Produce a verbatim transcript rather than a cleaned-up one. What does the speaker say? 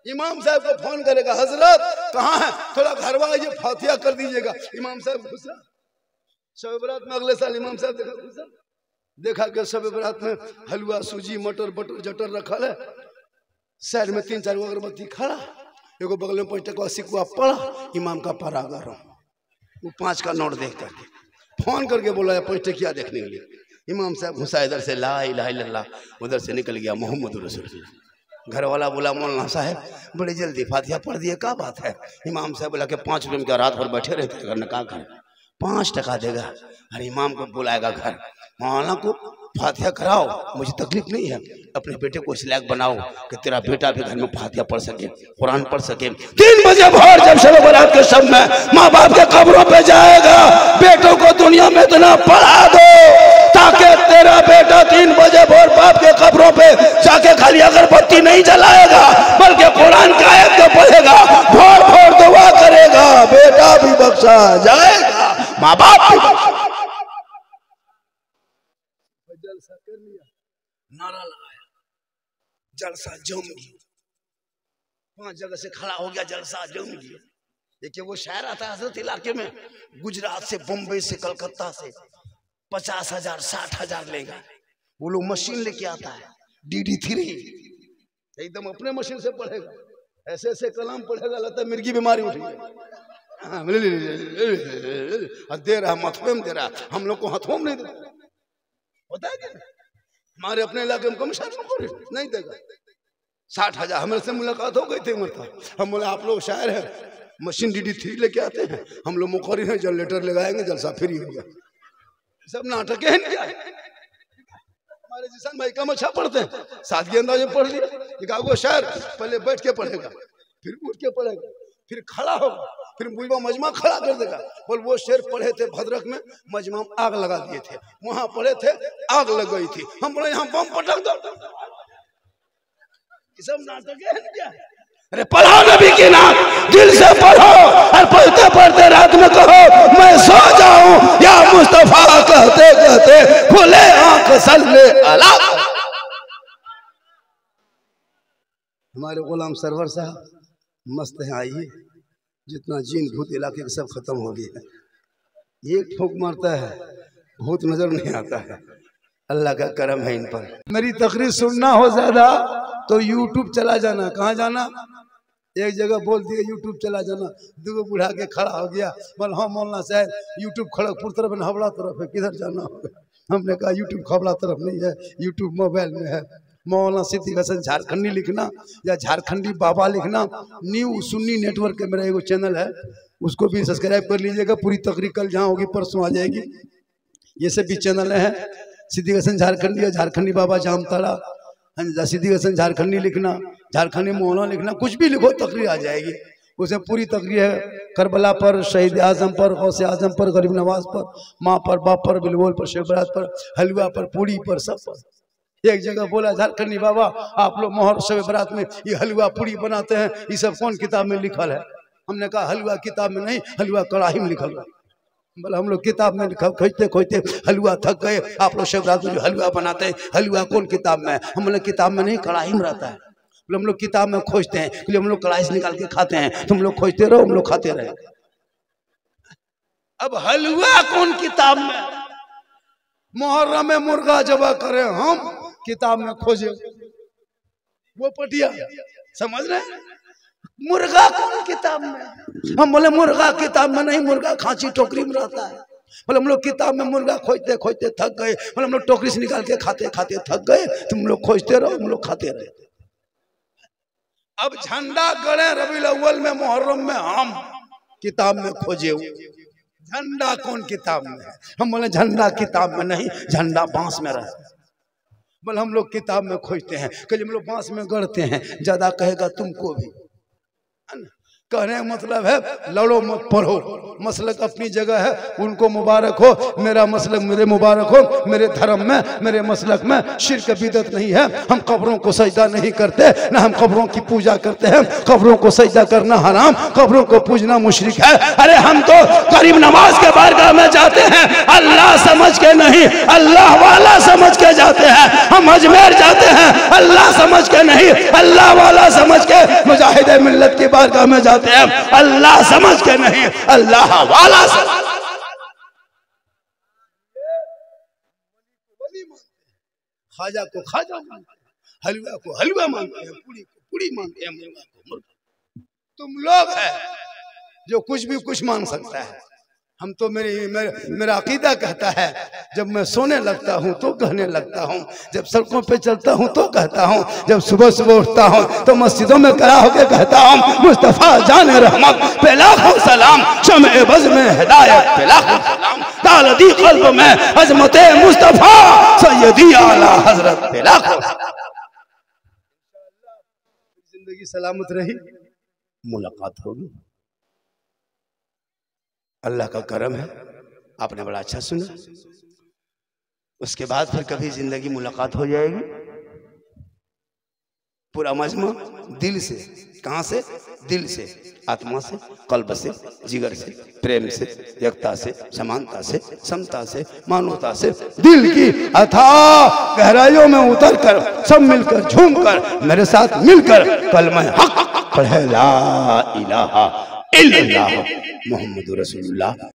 इमाम साहब को फोन करेगा, हजरत कहाँ है, थोड़ा घर आइए, फातिहा कर दीजिएगा। इमाम साहब घुसा। शब बरात में अगले साल इमाम साहब देखा घुसा, देखा कि शब बरात में हलवा सूजी मटर बटर जटर रखा है, साइड में तीन चार अगरबत्ती खड़ा, एगो बगल में पाँच टका सिक्का पड़ा, इमाम का परा गरम, वो पाँच का नोट देख करके फोन करके बोला पाँच टकिया देखने के लिए। इमाम साहब घुसा, इधर से ला इलाहा इल्लल्लाह, उधर से निकल गया मोहम्मद रसूलुल्लाह। घर वाला बोला मौलाना साहब बड़ी जल्दी फातिहा पढ़ दिए, क्या बात है। इमाम साहब बोला कि पाँच रुपये में क्या रात भर बैठे रहते घर में, कहा घर पाँच टका देगा। अरे इमाम को बुलाएगा घर, मौलाना को फातिहा कराओ, मुझे तकलीफ नहीं है, अपने बेटे को इस लायक बनाओ कि तेरा बेटा भी घर में फातिहा पढ़ सके, कुरान पढ़ सके। तीन बजे भोर जब शब बरात के शब में माँ बाप के कब्रों पे जाएगा, बेटों को दुनिया में इतना पढ़ा दो ताकि तेरा बेटा तीन बजे भोर बाप के कब्रों पे जाके खाली अगरबत्ती नहीं जलाएगा, बल्कि कुरान का आयत तो पढ़ेगा, भोर भोर दुआ करेगा, बेटा भी बख्शा जाएगा, माँ बाप भी बख्शा। जलसा कर लिया, नारा लगाया, जलसा जम गया, पांच जगह से खड़ा हो गया, जलसा जम गया। देखिए वो शायर आता है हजरत इलाके में, गुजरात से, बम्बई से, कलकत्ता से पचास हजार साठ हजार लेगा, वो लोग मशीन लेके आता है डी डी थ्री, एकदम अपने मशीन से पढ़ेगा, ऐसे ऐसे कलाम पढ़ेगा, लगता है मिर्गी बीमारी उठी है, दे रहा मथुए में दे रहा, हम लोग को हथुओं में नहीं दे होता है क्या। हमारे अपने इलाके में कमिश्नर नहीं देगा, साठ हजार हमारे से मुलाकात हो गई थी, मतलब हम बोले आप लोग शायर हैं, मशीन डी डी थ्री लेके आते हैं, हम लोग मुखरी हैं, जनरेटर लगाएंगे, जलसा फ्री होगा। सब नाटक है क्या? हमारे जिसान भाई कम अच्छा पढ़ते हैं, सादगी अंदाज में पढ़ लिया, एक वो शायर पहले बैठ के पढ़ेगा, फिर उठ के पढ़ेगा, फिर खड़ा होगा, फिर मुलबा मजमा खड़ा कर देगा। बोल वो शेर पढ़े थे भद्रक में, मजमा में आग लगा दिए थे, वहां पढ़े थे आग लग गई थी, हम बोले यहाँ बम पटक दो। ये सब नाटक है क्या? अरे पढ़ो नबी की नाम, दिल से पढ़ो, और पढ़ते पढ़ते रात में कहो मैं सो जाऊं या मुस्तफा, कहते कहते खुले आंख सल्ले अला। हमारे गुलाम सरवर साहब मस्त है, आइए, जितना जीन भूत इलाके का सब खत्म हो गया, एक ठोक मारता है भूत नजर नहीं आता है, अल्लाह का करम है इन पर। मेरी तकरीर सुनना हो ज्यादा तो यूट्यूब चला जाना, कहाँ जाना, एक जगह बोल दिया यूट्यूब चला जाना, दो बुढ़ा के खड़ा हो गया, बोल हाँ मौलाना साहब यूट्यूब खड़गपुर तरफ है, हवड़ा तरफ है, किधर जाना होगा। हमने कहा यूट्यूब खवड़ा तरफ नहीं है, यूट्यूब मोबाइल में है। मौलाना सिद्दीक हसन झारखंडी लिखना या झारखंडी बाबा लिखना, न्यू सुन्नी नेटवर्क के मेरा एगो चैनल है, उसको भी सब्सक्राइब कर लीजिएगा। पूरी तकरीर कल जहाँ होगी परसों आ जाएगी। ये सब भी चैनल है, सिद्दीक हसन झारखंडी या झारखंडी बाबा जामताड़ा, सिद्दीक हसन झारखंडी लिखना, झारखंडी मौलाना लिखना, कुछ भी लिखो तकरीर आ जाएगी। उसमें पूरी तकरीर है करबला पर, शहीद आजम पर, गौसे आजम पर, गरीब नवाज पर, माँ पर, बाप पर, बिलवोल पर, शब बरात पर, हलवा पर, पूड़ी पर, सब पर। एक जगह बोला झारखंडी बाबा आप लोग मोहर शब बरात में ये हलवा पूड़ी बनाते हैं, ये सब कौन किताब में लिखल है? हमने कहा हलवा किताब में नहीं, हलवा कड़ाही में लिखल है। बोला हम लोग किताब में लिखा, खोजते खोजते हलवा थक गए, आप लोग शब बरात में जो हलवा बनाते हैं हलवा कौन किताब में है? हम लोग किताब में नहीं, कड़ाही में रहता है। हम लोग किताब में खोजते हैं, इसलिए हम लोग कड़ाही से निकाल के खाते हैं, तुम लोग खोजते रहो, हम लोग खाते रहे। अब हलवा कौन किताब में? मुहर्रम में मुर्गा जबा करे हम, किताब में खोजे वो पटिया, समझ रहे? मुर्गा कौन किताब में? हम बोले मुर्गा किताब में नहीं, मुर्गा खांची टोकरी में रहता है। बोले हम लोग किताब में मुर्गा खोजते खोजते थक गए, बोले हम लोग टोकरी से निकाल के खाते खाते थक गए, तुम लोग खोजते रहो, हम लोग खाते रहे। अब झंडा गड़े रबीउल अव्वल में, मुहर्रम में, हम किताब में खोजे हुए, झंडा कौन किताब में है? हम बोले झंडा किताब में नहीं, झंडा बांस में रहे। बोले हम लोग किताब में खोजते हैं, कल हम लोग बांस में गढ़ते हैं, ज्यादा कहेगा तुमको भी। कहने का मतलब है लड़ो मत पढ़ो, मसलक अपनी जगह है, उनको मुबारक हो, मेरा मसलक मेरे मुबारक हो। मेरे धर्म में, मेरे मसलक में शिर्क बिदअत नहीं है। हम कब्रों को सजदा नहीं करते, ना हम कब्रों की पूजा करते हैं। कब्रों को सजदा करना हराम, कब्रों को पूजना मुशरिक है। अरे हम तो करीब नमाज के बारगाह में जाते हैं, अल्लाह समझ के नहीं, अल्लाह वाला समझ के जाते हैं। हम अजमेर जाते हैं, अल्लाह समझ के नहीं, अल्लाह वाला समझ के। मुजाहिद कायदे मिल्लत की बारगाह में जाते हैं अल्लाह समझ के नहीं, अल्लाह वाला समझ। खाजा को खाजा मानते हैं, हलवा को हलवा मानते हैं, पूरी को पूरी मानते हैं, मुर्गा को मुर्गा। तुम लोग है जो कुछ भी कुछ मान सकता है। हम तो मेरे, मेरे मेरा अकीदा कहता है जब मैं सोने लगता हूँ तो कहने लगता हूँ, जब सड़कों पे चलता हूँ तो कहता हूँ, जब सुबह सुबह उठता हूँ तो मस्जिदों में खड़ा होकर कहता हूँ मुस्तफा जान रहमत पे लाखों सलाम, शम्ए बज़ में हिदायत पे लाखों सलाम, तालदी क़ल्ब में अज़मत मुस्तफा सय्यदी आला हज़रत पे लाखों। जिंदगी सलामत रही, मुलाकात होगी। अल्लाह का करम है, आपने बड़ा अच्छा सुना। उसके बाद फिर कभी जिंदगी मुलाकात हो जाएगी। पूरा मजमू दिल से, कहां से? दिल से, आत्मा से, कल्ब से, जिगर से, प्रेम से, एकता से, समानता से, समता से, मानवता से, दिल की अथाह गहराइयों में उतर कर सब मिलकर झूम कर मेरे साथ मिलकर कलमा हक पढ़े ला इलाहा इल्लल्लाह मुहम्मदुर रसूलुल्लाह।